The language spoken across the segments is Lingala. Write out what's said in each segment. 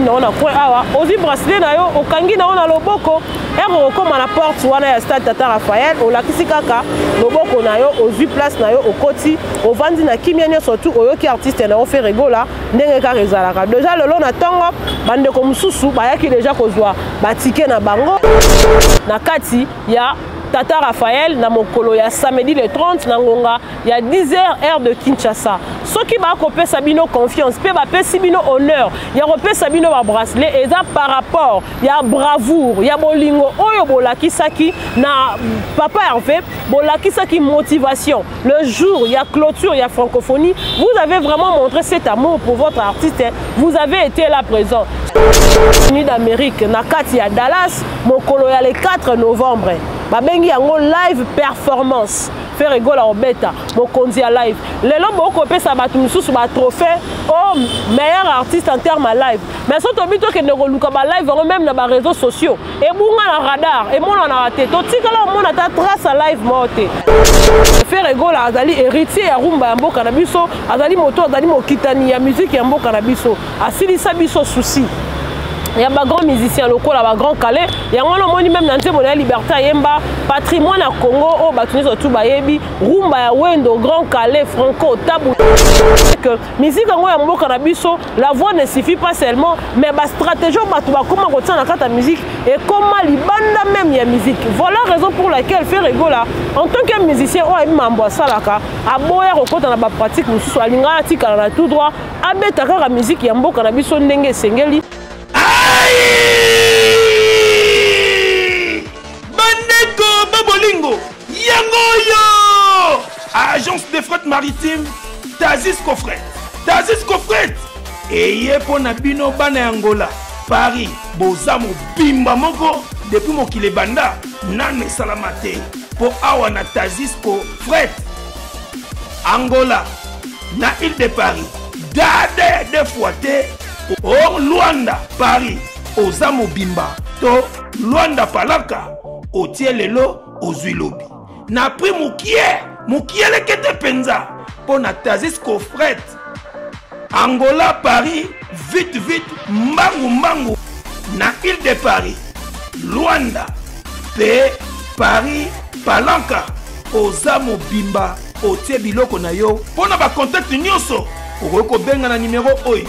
na ona coin awa ozi bracelet na yo okangi na ona loboko ero okoma na porte wana ya stade Tata Raphaël olakisi kaka loboko na yo ozwi place na yo okoti ovandi na kimia nyonso tu oyoki artiste na yo Ferregola ndenge kaka ezalaka déjà lelo na ntongo bandeko mosusu bayaki déjà kozwa batike na bango na kati ya Tata Raphaël na mokolo ya samedi le 30 na ngonga ya 10h heure de Kinshasa. Soki ba kopesa bino confiance, pe ba pesi bino honneur, ya kopesa bino ba bracelet eza par rapport ya bravoure, ya bolingo oyo bolakisaki na Papa Hervé, bolakisaki motivation. Le jour ya clôture ya francophonie, vous avez vraiment montré cet amour pour votre artiste. Vous avez été là présent. Unis d'Amérique na kati ya Dallas mokolo ya le 4 novembre. Babengi yango live performance Ferregola obeta mokonzi ya live lelo boko pesa batu mususu ba trophée au meilleur artiste en termes à live mais so to bito ke ndekoluka ba live ngo même na ba réseaux sociaux et bunga na radar et mona na te to tikala mona ta trace à live mote Ferregola azali héritier ya rumba ya mboka na biso azali moto azali mokitani ya musique ya mboka na biso asilisa biso souci. Il y a des grands musiciens locaux, des grands calais. Il y a même dans la liberté, Yemba, patrimoine à Congo, au Batunis surtout Bayebi, Rumba ya Wendo, Grand Calais, Franco, Tabou. Que musique en Wembo Canabiso, la voix ne suffit pas seulement, mais la stratégie comment on tient la musique et comment les bandes même la musique. Voilà la raison pour laquelle Ferregola, en tant que musicien, on a mis en salaka, à boire au côté de la pratique, nous sommes à tout droit, à mettre la musique Yambo Canabiso Nenge Sengeli. Bandeko Babolingo Yangoyo Agence de fret maritime Tazis Kofret Eye pona bino bana Angola Paris Bozamo Bimba Moko depuis mokile banda Nane Salamate Po awa na Tazis Kofret Angola Na île de Paris Dade de Fouate Or Luanda Paris Ozamo Bimba to Luanda Palaka Otielelo Ozuilobi na pri mukie lekete penza po na Tazis Kofret Angola Paris vite mbangu na île de Paris Luanda pe Paris Palaka Ozamo Bimba otie biloko na yo po na ba contact nyonso okoko benga na numéro oyo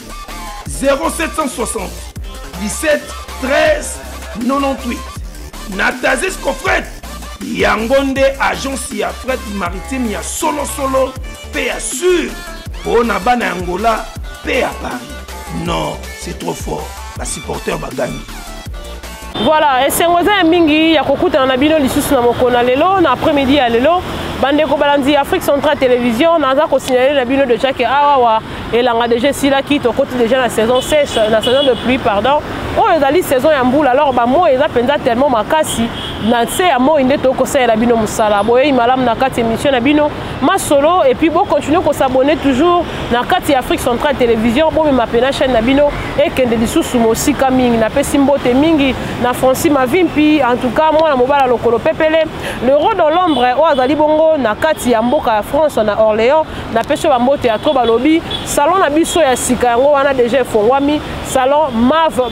0760 17 13 98 Natazis Kofret Yangonde agence ya fret maritime ya solo pe ya sûr pour na bana Angola pe à Paris. Non, c'est trop fort. La supporter va gagner. Voilà, et c'est un mingi ya kokuta na bino lisusu na mokona lelo na après-midi ya lelo bandeko balandi Afrique Centrale Télévision naza ko signaler na bino de chaque awa et la déjà si la quitte au côté déjà la saison sèche la saison de pluie pardon oh ezali saison ya mbula alors ba mo eza penza tellement makasi na se ya mo inde to ko sa la bino musala boye malam na kati émission na bino ma solo et puis bon continuer ko s'abonner toujours na kati Afrique Centrale Télévision bon ma pena chaîne na bino et kende lisusu mosika mingi na pesi mbote mingi na Francis Mavimpi en tout cas moi na mobala lokolo pepele le roi dans l'ombre o azali bongo na kati ya mboka ya France na Orléans na pesi ba mbote ya to balobi salon na biso ya sika yango wana déjà fongwami salon Mav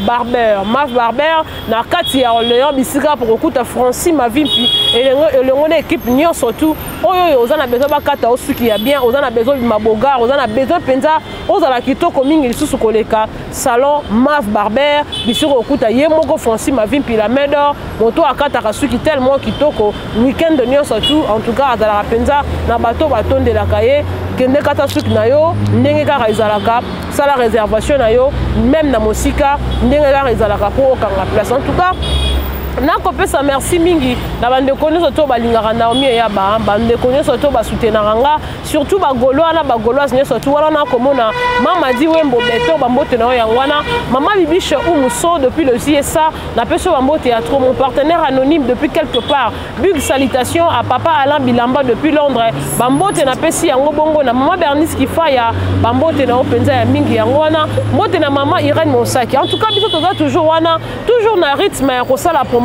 Barber na kati ya Orléans bisika pour okuta Francis Mavimpi et le ngone équipe nyo surtout oyo ozana besoin bakata osuki ya bien ozana besoin maboga ozana besoin penza ozala kitoko mingi lisusu koleka salon Mav Barber bisiko okuta ye moko Francis Mavimpi la main d'or moto akata kasuki tellement kitoko weekend nyo surtout en tout cas azala penza na bato batonde la kaye kende kata suki na yo ndenge kaka ezalaka sala réservation na yo même na mosika ndenge kaka ezalaka po okanga place en tout cas nako pesa merci mingi na bande connaissance to balingaka na omi ya ba bande connaissance to ba soutenir nga surtout ba golois na ba goloise ne surtout wana na komona mama di wembo beto ba mbote na ya wana mama bibiche umuso depuis le CSA na peso ba mbote ya trop mon partenaire anonyme depuis quelque part big salutation à papa Alain Bilamba depuis Londres ba mbote na pesi yango bongo na mama Bernice Kifaya ba mbote na openza ya mingi yango wana mbote na mama Irène Monsaki en tout cas biso toza toujours wana toujours na rythme ya kosala promo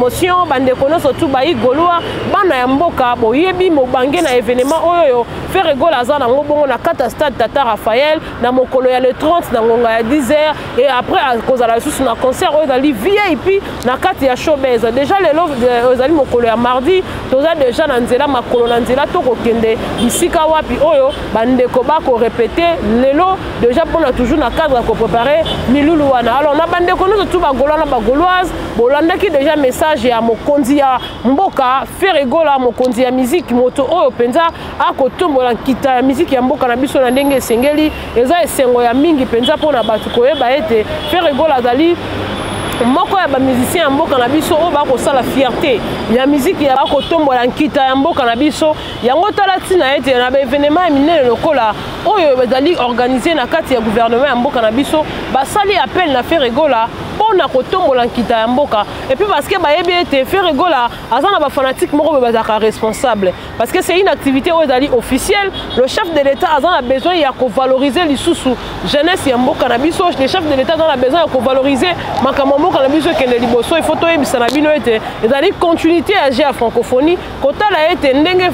promotion bandeko nyonso tu bayi goloa bana ya mboka boyebi mobange na événement oyo Ferregola aza nango bongo na kata stade Tata Raphaël na mokolo ya le 30 na ngonga ya 10h et après kozala lisusu na concert oyo ezali VIP na kati ya showbiz déjà lelo ezali mokolo ya mardi toza déjà na nzela makolo na nzela tokokende bisika wapi oyo bandeko bako répéter lelo déjà mpona toujours na cadre ya kopréparer milulu wana alors na bandeko nyonso tu bagoloa na bagoloise bolandaki déjà message ya mokonzi ya mboka Ferregola mokonzi ya musique moto oyo penza akotombola nkita ya musique ya mboka na biso na ndenge esengeli eza esengo ya mingi penza mpona bato koyeba ete Ferregola azali moko ya ba musicien ya mboka na biso oyo bakosala fierté ya musique ya bakotombola nkita ya mboka na biso yango tala ntina ete na baévénement ya minene lokola oyo ezali organisé na kati ya gouvernement ya mboka na biso basali appel na Ferregola mpona kotombola nkita ya mboka et puis parce que bayebi ete Ferregola aza na bafanatique moko bazalaka responsable parce que c'est une activité oyo ezali officielle le chef de l'état aza na besoin ya kovaloriser lisusu jeunesse ya mboka na biso le chef de l'état aza na besoin ya kovaloriser makambo mboka na biso ekende liboso il faut toyebisa na bino ete ezali continuité ya jeu ya francophonie kotala ete ndenge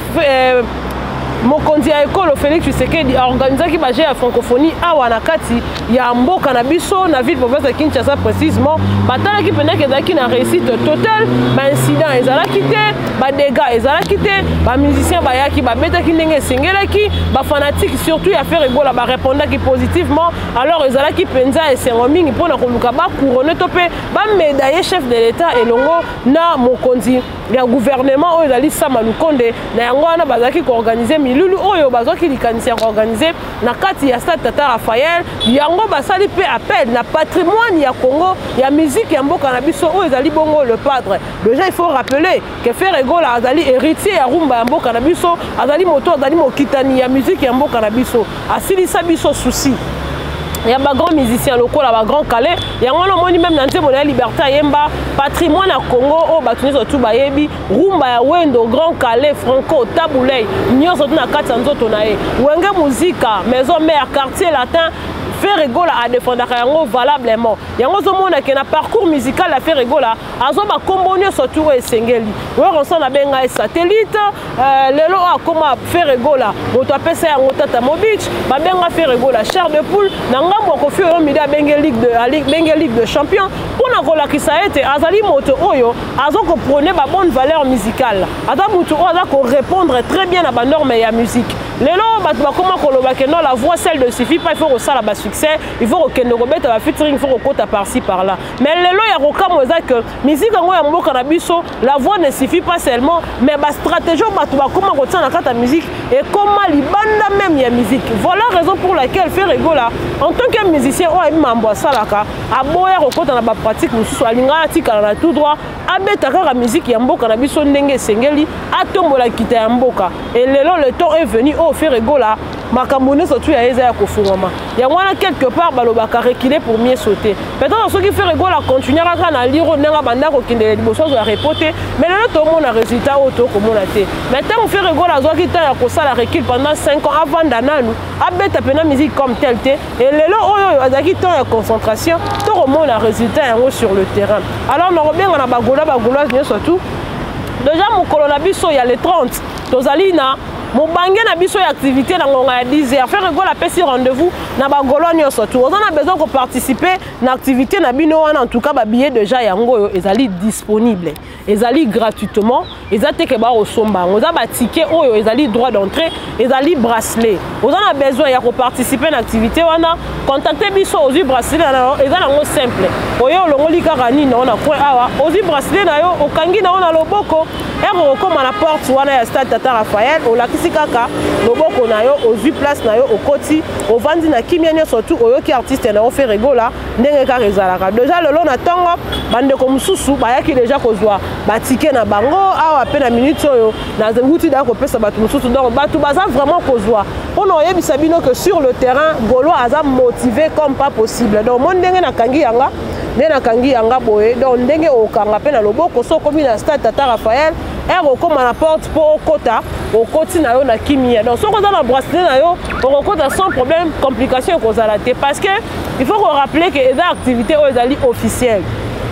mokonzi ya ekolo Félix Tshisekedi aorganisaki baje ya francophonie awa na kati ya mboka na biso na ville province ya Kinshasa précisément batalaki pendaki ezalaki na réussite totale baincident ezalaki te badégâts ezalaki te bamusicien bayaki babetaki ndenge esengelaki bafanatique surtout ya Ferregola barépondaki positivement alors ezalaki mpenza esengo mingi mpona koluka bacourone to mpe bamédaille chef de l'état elongo na mokonzi ya gouvernement oyo ezali Sama Lukonde na yango wana bazalaki koorganize milulu oyo bazwaki likanisi ya koorganize na kati ya stade Tata Raphaël yango basali pe appel na patrimoine ya Congo ya musique ya mboka na biso oyo ezali bongo le padre déjà il faut rappeler que Ferregola azali héritier ya rumba ya mboka na biso azali moto azali mokitani ya musique ya mboka na biso asilisa biso souci il y a des grands musiciens locaux, là, grand calais. Il y a un même dans la liberté yemba patrimoine à Congo, au bâtiment surtout bayebi, rumba ya wendo, grand calais, franco, taboulay, nyo surtout na 400 tonae. Wenge musica, maison mère, quartier latin. Ferregola a défendu yango valablement. Yango zo mona ke na parcours musical la Ferregola azo ba kombonio surtout esengeli. Wero so na benga satellite lelo akoma Ferregola moto apesa yango tata mobich ba benga Ferregola chair de poule na ngambo ko fi o mida benga ligue de champion pona ko lakisa ete azali moto oyo azo ko prôner ba bonne valeur musicale. Ata moto oza ko répondre très bien à ba norme ya musique. Lelo batu ba koma ko loba ke non la voix celle de suffit pas il faut que ça la succès, il faut que nous remettre la featuring, il faut que par-ci par-là. Mais le lo ya roka que musique en ya mboka na biso, la voix ne suffit pas seulement, mais la stratégie batu ba comment retenir la carte musique et comment libanda même ya musique. Voilà la raison pour laquelle Ferregola en tant que musicien o aimi mambo salaka, aboya rokota na ba pratique mususu alinga tika na tout droit, abetaka la musique ya mboka na biso ndenge sengeli, atombola kita ya mboka. Et le temps est venu au Ferregola makamone surtout ya eza ya kofungama yangwana quelque part balobaka reculer pour mieux sauter peut-être ceux qui Ferregola continuera na liro nanga banda ko kindele liboso ya reporter mais là tout le monde a résultat auto comme on a été maintenant Ferregola zo ki ta ya kosala recul pendant 5 ans avant dananu abeta pena musique comme tel et lelo oyo azaki temps ya concentration tout le monde a résultat yango sur le terrain alors no robenga na bagola surtout déjà mon colonabiso ya les 30 tozalina Mobange na biso ya activité na ngonga ya 10h. Ferregola pesi rendez-vous na bagolo nyonso tu. On a besoin de participer na activité na bino wana en tout cas ba billet déjà yango ezali disponible. Ezali gratuitement, ezate ke ba osomba. On a ba ticket oyo ezali droit d'entrée, ezali bracelet. On a besoin ya ko participer na activité wana, contacter biso ozi bracelet na ezala ngo simple. Oyo longoli kaka nini na coin awa, ozi bracelet na yo okangi na ona loboko, ero comme à la porte wana ya stade Tata Raphaël, o kaka loboko na yo ozwi place na yo okoti ovandi na kimia surtout oyoki artiste na Ferregola ndenge ka rezalaka déjà lelo na tongo bandeko mususu bayaki déjà kozwa batike na bango awa pe na minute oyo na nguti da ko pesa batu mususu donc batu baza vraiment kozwa on oyebisa bino que sur le terrain Golo aza motivé comme pas possible donc mon ndenge na kangi yanga nena kangi yanga boye donc ndenge okanga pe na loboko so komi na stade Tata Raphaël ero comme à la porte pour kota au côté na yo na kimia donc so ko dans la bracelet na yo on kota sans problème complication ko zalaté parce que il faut qu'on rappeler que les activités aux ali officielles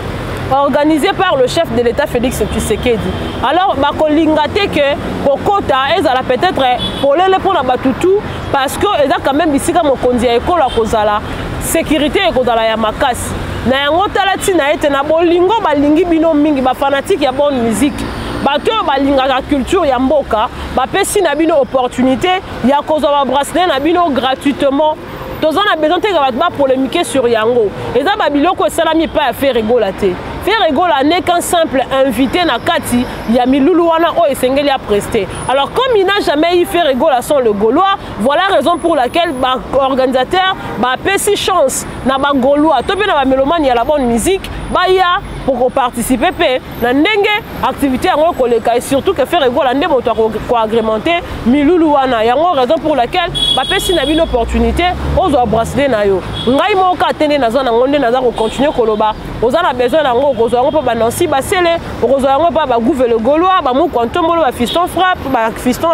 organisé par le chef de l'État Félix Tshisekedi. Alors, bakolingate que kokota ezala peut-être pour les pour la batutu parce que eza quand même bisika mokonzi ya ekolo akozala sécurité ekozala ya makasi. Na yango talati na ete na bolingo balingi bino mingi ba fanatique ya bonne musique. Bato balingaka culture ya mboka bapesi na bino opportunité ya kozwa ba bracelet na bino gratuitement. Tous on a besoin de polémiquer sur Yango. Et ça, Babiloko et Salami pas à faire rigoler. Faire rigoler n'est qu'un simple invité na Kati, il y a Miloulouana ou Esengeli à prester. Alors comme il n'a jamais eu fait rigoler sans le Gaulois, voilà la raison pour laquelle l'organisateur a pesé chance na ba Gaulois. Tout bien na ba mélomane, il y a la bonne musique, bah ya pour participer na ndenge activité en koleka et surtout que faire rigoler ndé moto ko agrémenté Miloulouana. Il y a une raison pour laquelle ba pesé na une opportunité aux bracelet na yo. Ngai mo ka tene na zona ngonde na za ko continuer koloba. Ozana besoin na ngo kozwa ngo pa Nancy basele, kozwa ngo pa ba gouver le Gaulois, ba mo kwantombolo ba fiston frappe, ba fiston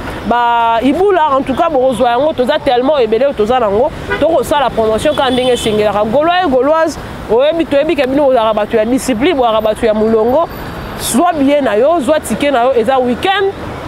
ba ibula en tout cas kozwa ngo toza tellement ebele toza nango to ko sala promotion ka ndenge singela Gaulois et Gauloises oyebi toyebi ke bino ozara batu ya discipline bo batu ya mulongo soit bien na yo soit ticket na yo eza week-end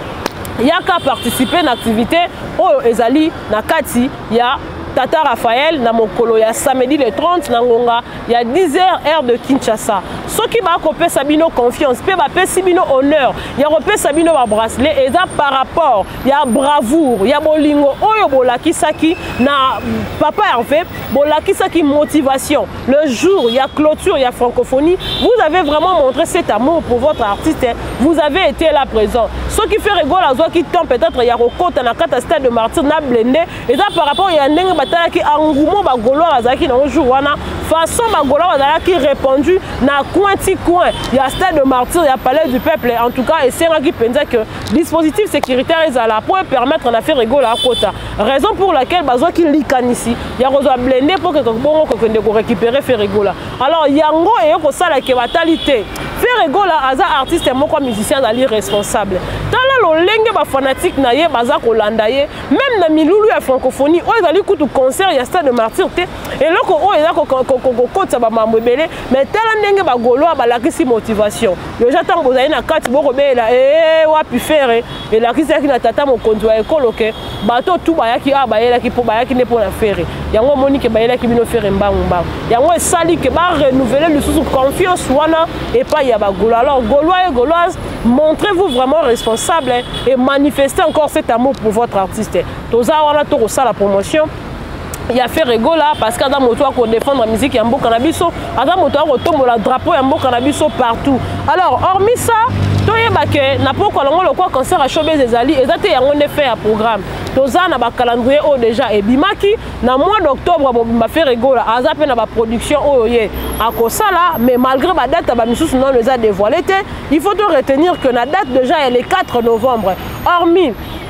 yaka participer na activité oyo ezali na kati ya Tata Raphaël na mokolo ya samedi le 30 na ngonga ya 10h heure de Kinshasa. Ceux qui va couper Sabino confiance, peut va payer Sabino honneur, il y a repé Sabino va bracelet et ça par rapport, il y a bravoure, il y a bolingo, oyo bolaki saki na papa Hervé, bolaki saki motivation. Le jour, il y a clôture, il y a francophonie, vous avez vraiment montré cet amour pour votre artiste, vous avez été là présent. Ceux qui fait rigolo à qui tombe peut-être il y a recote na kata stade de Martyr na blendé et ça par rapport il y a ndenge qui engouement ba Gaulois azaki na jour wana façon ba Gaulois azaki répondu na coin il y a stade de Martyr il y a palais du peuple en tout cas et c'est là qui pense que dispositif sécuritaire est là pour permettre na faire rigolo à kota raison pour laquelle bazo ki likan ici il y a rezo blendé pour que bongo ko récupérer faire rigolo alors yango et ko sala ke batalité faire rigolo aza artiste moko musicien ali responsable tala lo lenge ba fanatique na ye baza ko landa ye même na milulu ya francophonie o ezali kutu concert ya stade de Martyr te et loko o eza ko kotsa ba mambo ebele mais tala ndenge ba Gaulois ba lakisi motivation yo j'attends bozali na kati boko bela wapi faire et la kisi ki na tata mokonzi wa ekolo ke bato tu bayaki bayelaki po bayaki ne po na faire yango monique bayelaki bino faire mbangu yango esali ke ba renouveler le sous confiance wana et pas ya ba Gaulois alors Gaulois et Gauloises montrez-vous vraiment responsable et manifestez encore cet amour pour votre artiste toza wana to ko sala promotion il a fait rigolo là parce qu'Adam Moto a défendre la musique Yambo Cannabiso, Adam Moto a tomber le drapeau Yambo Cannabiso partout. Alors, hormis ça, toyebake na poko longo le quoi concert à Chobé Zezali et ça yango ne fait un programme. Toza na ba calendrier o déjà et bimaki na mois d'octobre ba fait rigolo aza pe na ba production oye à Kosala mais malgré ba date ba misusu non les a dévoilé il faut retenir que la date déjà elle est 4 novembre. Hormis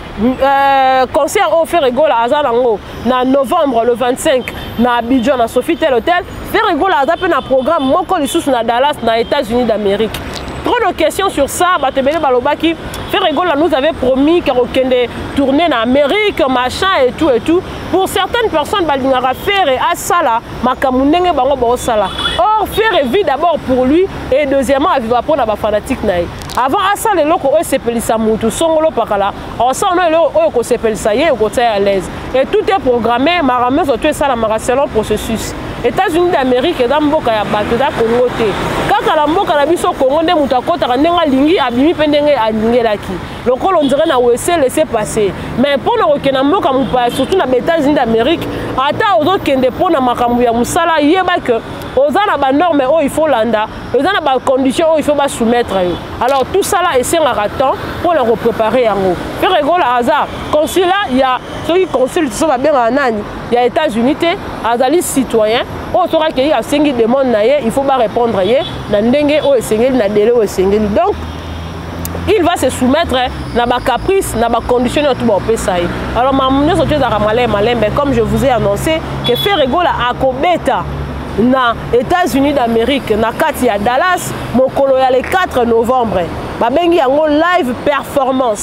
concert au Ferrigol à Azalango na novembre le 25 na Abidjan na Sofitel Hotel Ferrigol a tapé un programme moko lisusu na Dallas na États-Unis d'Amérique. Trop de questions sur ça, Batebele Balobaki Ferrigol nous avait promis qu'il allait tourner en Amérique, machin et tout. Pour certaines personnes, Balingara faire et Asala, Makamunenge Bango Bosala. Or, faire est vie d'abord pour lui et deuxièmement, il va prendre la fanatique naï. Avant Asala, le loko s'appelle ça Moutou, Songolo Pakala. En ça, on a le loko s'appelle ça y est, au à l'aise. Et tout est programmé, Marameuse, tout est ça, la selon processus. États-Unis d'Amérique et d'Amboka ya Batoda Congo te. Kaka la mboka na biso Congo nde mutakota ndenga lingi abimi pendenge alingelaki. Lokolo on dirait na OSC laisser passer. Mais pour na okena mboka mupa surtout na États-Unis d'Amérique, ata ozo kende pour na makambu ya musala yeba que ozana ba norme o il faut landa, ozana ba conditions o il faut ba soumettre. Alors tout ça là essayer un temps pour le repréparer en haut. Faire rigolo hasard. Consulat, il y a ceux qui consultent ça va bien en Anne. Il y a États-Unis, azali citoyen. On saura qu'il y a 5 demandes naie, il faut pas répondre yé. Na ndenge o esengeli na délai o esengeli. Donc il va se soumettre na ba caprice, na ba condition tout bon pesaï. Alors maman nous sommes à malin mais comme je vous ai annoncé que faire rigolo à Kobeta na États-Unis d'Amérique na kati ya Dallas mokolo ya le 4 novembre. Babengi yango live performance.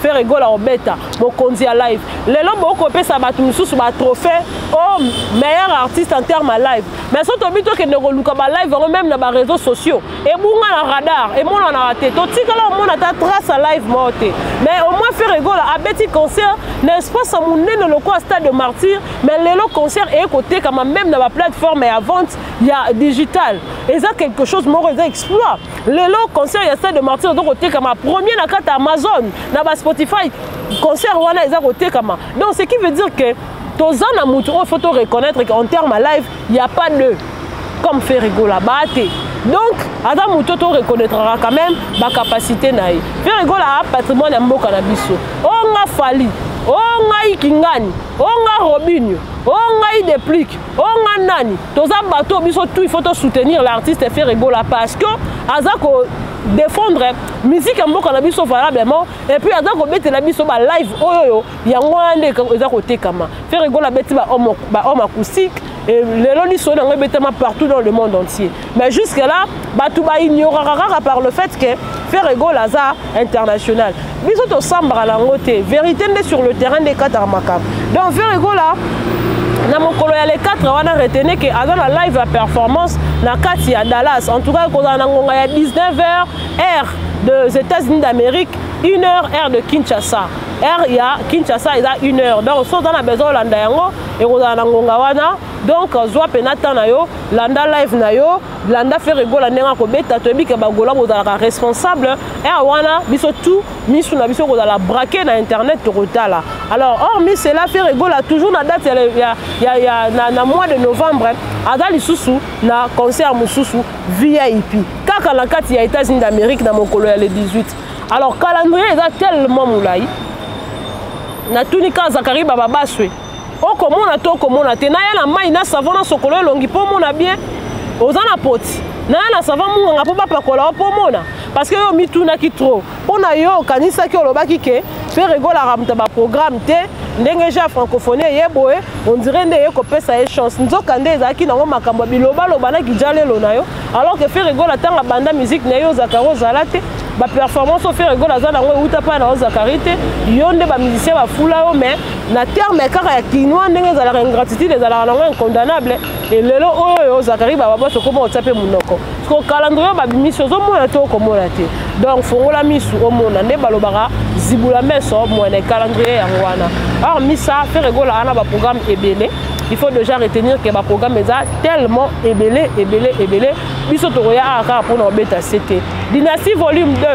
Ferregola obeta mokonzi ya live lelo boko pesa batu mususu ba trophée au meilleur artiste en termes live mais so to bito ke ndekoluka ba live même na ba réseaux sociaux et bunga na radar et mona na raté to tikala mona ta trace live moté mais au moins Ferregola a beti concert n'est-ce pas ça munene le quoi stade de martyr mais lelo concert est côté comme même dans la plateforme et à vente il y a digital et ça quelque chose mo exploit lelo concert il y a stade de martyr donc côté comme premier na carte Amazon na ba Spotify concert wana eza côté comme donc ce qui veut dire que tozana mutu il faut te reconnaître qu'en termes live il y a pas de comme Ferregola bate donc adam mutu to reconnaîtra quand même ba capacité na ye Ferregola a patrimoine ya mboka na biso on a fali on a ikingani on a Robinho on a Déplique on a nani toza bato biso tout il faut te soutenir l'artiste Ferregola parce que azako défendre musique en mboka na biso valablement et puis azako betela biso ba live oyo yango ande eza côté kama Ferregola beti ba homme acoustique et les loli sont partout dans le monde entier mais jusque là bato ba ignorera par le fait que Ferregola za international biso to sambra la ngote vérité ndé sur le terrain des quatre makam donc Ferregola na mokolo ya les 4 wana retenez que avant la live à performance na kati ya Dallas en tout cas ko na ngonga ya 19h heure des États-Unis d'Amérique 1h heure de Kinshasa heure ya Kinshasa eza 1h donc so dans la besoin landa yango et ko na ngonga wana donc zwa penata na yo landa live na yo landa Ferregola ndenga ko beta to bika bagola bozala responsable et wana biso tout misu na biso ko la braquer na internet to kotala alors hormis cela Ferregola toujours na date na mois de novembre azali susu na concert mususu VIP kaka la kati ya États-Unis d'Amérique na mokolo ya le 18 alors calendrier est tellement moulai na tunika Zakari baba baswe o komona to komona te na ya na mai na savona sokolo longi po mona bien ozana poti na na savon munga po papa kola po mona parce que yo mituna ki trop pona yo kanisa ki olobaki ke Ferregola ramta ba programme te ndenge ja francophonie yeboe on dirait ndé ko pesa e chance nzoka ndé ezaki nango makambo biloba loba na kijalelo na yo alors que Ferregola tanga banda musique na yo Zakaro zalate ba performance au Ferregola za nango uta pa na Zakari te yonde ba musicien ba fula yo mais na terme kaka ya kinwa ndenge za la ingratitude za la nango incondamnable et lelo oyo Zakari ba boso komo otape munoko ko calendrier ba bimisio zo mona to komona te donc fongola misu o mona nde balobaka zibula meso mo na calendrier yango wana alors misa Ferregola ana ba programme ebele il faut déjà retenir que ba programme est tellement ebele biso to ya aka pour no beta CT Dynastie volume 2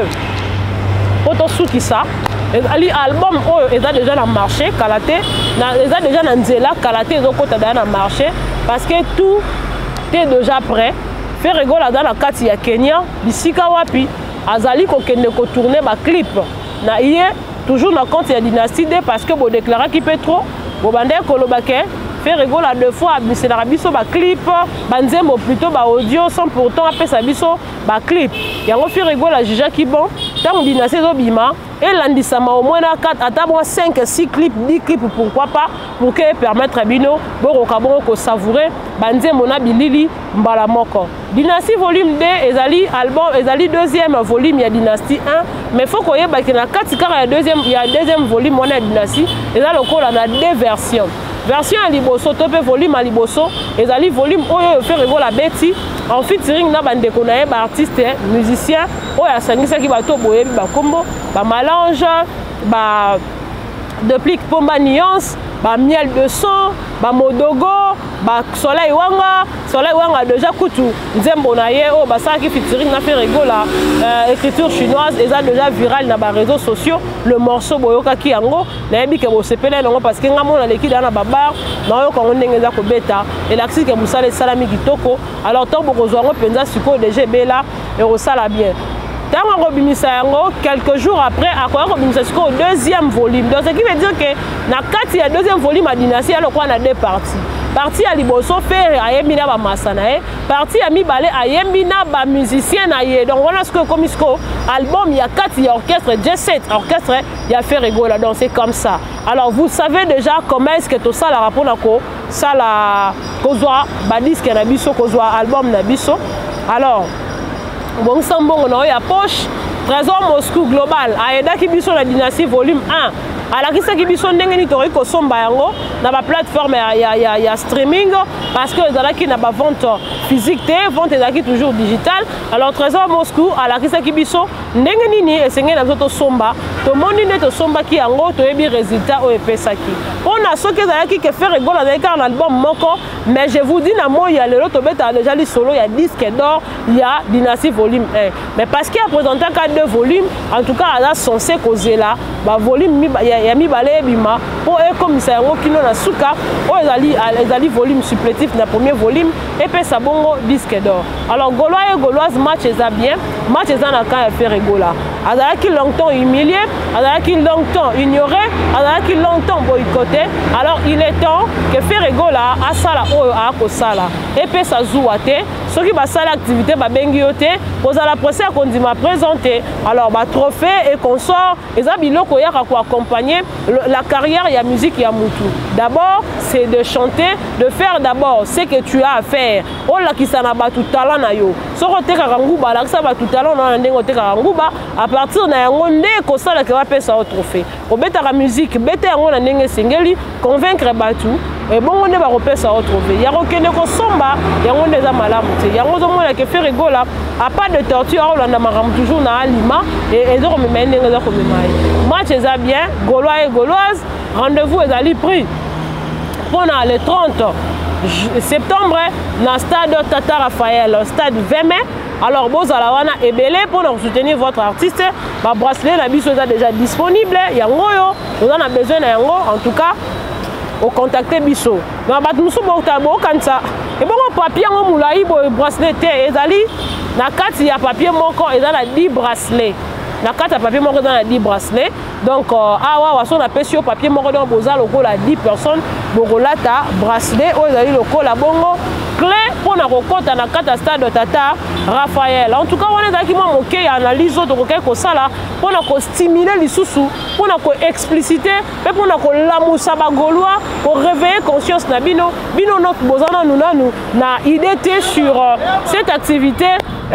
poto suki ça ali album oyo eza déjà na marché kalate na eza déjà na nzela kalate zo kota na marché parce que tout est déjà prêt Ferregola dans la kati ya Kenya bisika wapi azali ko kende ko tourner ba clip na iye toujours na compte ya Dynastie 2 parce que bo déclarer qui peut trop bo bande ko lobake Ferregola deux fois c'est la biso ba clip banzembo plutôt ba audio sans pourtant après sa biso ba clip yango Ferregola jija ki bon tant Dynastie zo bima et landisama au moins 4 à moins 5 6 clips 10 clips pourquoi pas pour que permettre bino boroka ko savourer banzembo na bilili mbala moko Dynastie volume 2 ezali album ezali deuxième volume ya Dynastie 1 mais faut qu'on y ait na kati kara ya deuxième volume on a Dynastie eza lokola na deux versions version à liboso tope volume à liboso ezali volume oyo Ferregola beti en featuring na bande konaye ba artiste musicien oyo asangisa ki bato boye ba kombo ba Malange ba Déplique pomba nuance ba miel de son ba Modogo ba soleil wanga déjà kutu nzembo na ye o ba saki featuring na Ferregola écriture chinoise eza déjà viral na ba réseaux sociaux le morceau boyoka ki yango na yebi ke bo sepele longo parce que ngamo na leki dana babar na yo ko ndenge za ko beta et l'axi ke musale salami kitoko alors tant boko zo ngo penza siko DG bela et osala bien tant robimisa yango quelques jours après akoya robimisa siko au deuxième volume donc ce qui veut dire que na kati ya deuxième volume à Dynastie alors quoi na deux parties partie à liboso faire ayembi na ba masana partie à mibale ayembi na ba musicien na ye donc voilà ce que comme isko album il y a 4 il y a orchestre J7 orchestre il y a Ferregola donc c'est comme ça alors vous savez déjà comment est-ce que tout ça la rapport nako ça la kozwa ba disque na biso kozwa album na biso alors bon sambongo na ya poche Trésor Moscou Global aidaki biso la dynastie volume 1 alakisaki biso ndenge nini tokoki kosomba yango na baplateforme ya streaming parce que ezalaki na bavente physique te, vente ezalaki toujours digital. Alors Trésor Moscou alakisaki biso ndenge nini esengeli na biso tosomba tomoni nde tosombaki yango toyebi résultat oyo epesaki mpona soki ezalaki ke faire egole azalaki kaka na album moko mais je vous dis na moi ya lelo tobetaka déjà lisolo ya disque d'or ya dynastie volume 1 mais parce qu'il a présenté ka 2 volumes en tout cas aza censé kozela bavolume ya mibale ebima mpo ekomisa yango kino na suka oyo ezali volume supplétif na premier volume epesa bongo disque d'or. Alors Gaulois et Gauloise match eza bien, match eza na ka ya faire egola azalaki longtemps humilié, azalaki longtemps ignoré, azalaki longtemps boycotté. Alors il est temps que Ferregola asala oyo akosala epesa zuwa te soki basala activité babengi yo te kozala procès akondima présenter alors ba trophée et consort eza biloko yaka ko accompagner la carrière ya musique ya mutu. D'abord c'est de chanter, de faire d'abord ce que tu as à faire. Ola kisana batu talent na yo soko tekaka nguba lakisa batu talent na ndenge tekaka nguba à partir na yango nde kosala ke bapesa o trophée obetaka musique bete yango na ndenge sengeli convaincre batu et bongo nde bakopesa o trophée ya kokende kosomba yango nde eza malamu te yango ozomona ke Ferregola a pas de torture aolanda makambo toujours na alima et ezokomema ye ndenge eza komema ye match eza bien Gaulois et Gauloise rendez-vous ezali pris mpona le 30 septembre na stade Tata Raphaël stade 20 mai. Alors bozala wana ebele pour soutenir votre artiste ba bracelet na biso eza déjà disponible yango yo vous en a besoin na yango en tout cas au contacter biso na bat musu bo kansa et bon papier ngo mulai bo bracelet te ezali na kati ya papier moko ezala 10 bracelets na kati ya papier moko ezala 10 bracelets donc awa waso na pesi yo papier moko donc bozala lokola 10 personnes bokolata bracelet oyo ezali lokola bongo clé pour na kokota na kata stade Tata Raphaël. En tout cas on ezalaki mwa moke ya analyse oyo tokoki kosala mpona kostimuler lisusu mpona koexplicite mpe mpona kolamusa bagaulois koréveiller conscience na bino note boza nanu na idée te sur cette activité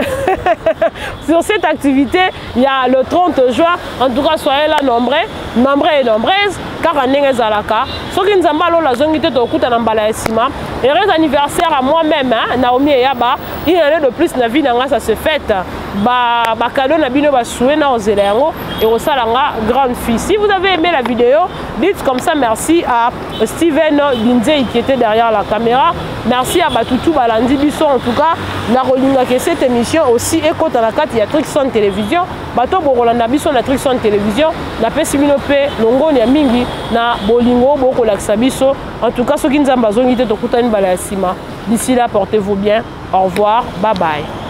sur cette activité il y a le 30 juin. En tout cas soyez là nombreux et nombreuses car ndenge ezalaka soki nzambe alola zongi te tokuta na mbala ya nsima. Heureux anniversaire à moi-même Naomi Eyaba, une année de plus na vie nanga ça se fête ba cadeau na bino ba soué na ozela yango et osalanga grande fille. Si vous avez aimé la vidéo, dites comme ça merci à Steven Binzei qui était derrière la caméra. Merci à Batutu Balandi Biso en tout cas na rolinga que cette émission aussi écoute à la carte il y a Trixon télévision bato bokolanda biso na Trixon télévision na pesi bino pe longo ya mingi na bolingo bokolakisa biso. En tout cas soki nzamba zongi te tokutani bala ya sima. D'ici là portez-vous bien. Au revoir, bye bye.